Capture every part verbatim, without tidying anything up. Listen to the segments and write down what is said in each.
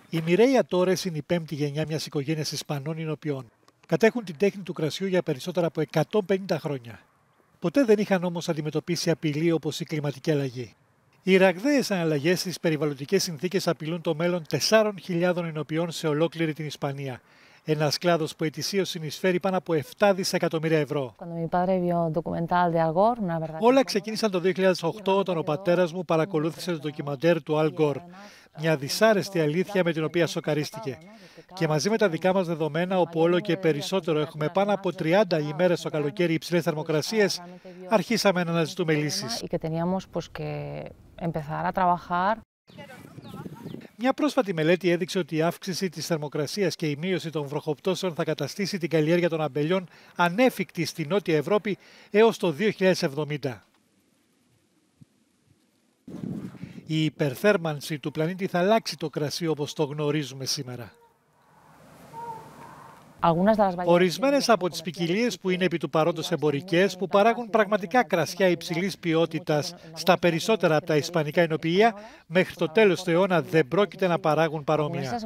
Η Μιρέια Τόρες είναι η πέμπτη γενιά μιας οικογένειας Ισπανών Ινοποιών. Κατέχουν την τέχνη του κρασιού για περισσότερα από εκατόν πενήντα χρόνια. Ποτέ δεν είχαν όμως αντιμετωπίσει απειλή όπως η κλιματική αλλαγή. Οι ραγδαίες αλλαγές στις περιβαλλοντικές συνθήκες απειλούν το μέλλον τεσσάρων χιλιάδων Ινοποιών σε ολόκληρη την Ισπανία. Ένας κλάδος που ετησίως συνεισφέρει πάνω από επτά δισεκατομμύρια ευρώ. Όλα ξεκίνησαν το δύο χιλιάδες οκτώ όταν ο πατέρας μου παρακολούθησε το ντοκιμαντέρ του Αλ Γκόρ. Μια δυσάρεστη αλήθεια με την οποία σοκαρίστηκε. Και μαζί με τα δικά μας δεδομένα, όπου όλο και περισσότερο έχουμε πάνω από τριάντα ημέρες το καλοκαίρι υψηλές θερμοκρασίες, αρχίσαμε να αναζητούμε λύσεις. Μια πρόσφατη μελέτη έδειξε ότι η αύξηση της θερμοκρασίας και η μείωση των βροχοπτώσεων θα καταστήσει την καλλιέργεια των αμπελιών ανέφικτη στη Νότια Ευρώπη έως το δύο χιλιάδες εβδομήντα. Η υπερθέρμανση του πλανήτη θα αλλάξει το κρασί όπως το γνωρίζουμε σήμερα. Ορισμένες από τις ποικιλίες που είναι επί του παρόντος εμπορικές, που παράγουν πραγματικά κρασιά υψηλής ποιότητας στα περισσότερα από τα ισπανικά εινοποιεία, μέχρι το τέλος του αιώνα δεν πρόκειται να παράγουν παρόμοια.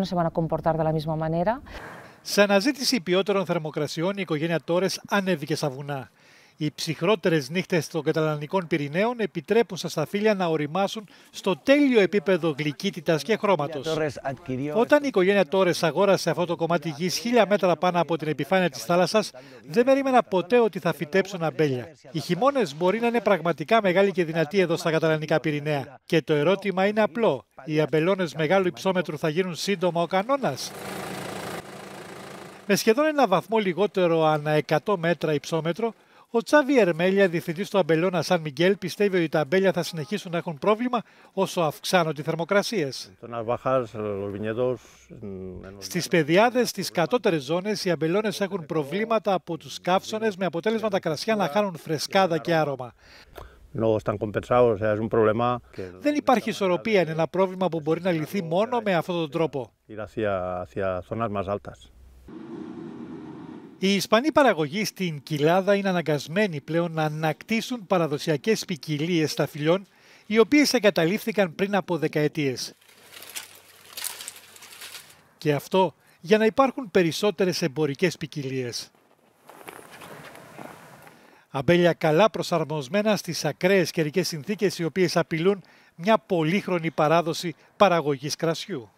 Σε αναζήτηση ποιότερων θερμοκρασιών, η οικογένεια Τόρες ανέβηκε στα βουνά. Οι ψυχρότερες νύχτες των καταλανικών Πυρηναίων επιτρέπουν στα σταφύλια να οριμάσουν στο τέλειο επίπεδο γλυκύτητας και χρώματος. Όταν η οικογένεια Τόρες αγόρασε αυτό το κομμάτι γης χίλια μέτρα πάνω από την επιφάνεια της θάλασσας, δεν περίμενα ποτέ ότι θα φυτέψουν αμπέλια. Οι χειμώνες μπορεί να είναι πραγματικά μεγάλοι και δυνατοί εδώ στα καταλανικά Πυρηναία. Και το ερώτημα είναι απλό: οι αμπελώνες μεγάλου υψόμετρου θα γίνουν σύντομα ο κανόνας? Με σχεδόν ένα βαθμό λιγότερο ανά εκατό μέτρα υψόμετρο, ο Τσάβι Ερμέλια, διευθυντής του αμπελώνα Σαν Μιγγέλ, πιστεύει ότι τα αμπέλια θα συνεχίσουν να έχουν πρόβλημα όσο αυξάνονται οι θερμοκρασίες. Στις πεδιάδες, στις κατώτερες ζώνες, οι αμπελώνες έχουν προβλήματα από τους καύσωνες, με αποτέλεσμα τα κρασιά να χάνουν φρεσκάδα και άρωμα. Δεν υπάρχει ισορροπία, είναι ένα πρόβλημα που μπορεί να λυθεί μόνο με αυτόν τον τρόπο. Οι Ισπανοί παραγωγοί στην κοιλάδα είναι αναγκασμένοι πλέον να ανακτήσουν παραδοσιακές ποικιλίες σταφυλιών, οι οποίες εγκαταλείφθηκαν πριν από δεκαετίες. Και αυτό για να υπάρχουν περισσότερες εμπορικές ποικιλίες. Αμπέλια καλά προσαρμοσμένα στις ακραίες καιρικές συνθήκες, οι οποίες απειλούν μια πολύχρονη παράδοση παραγωγής κρασιού.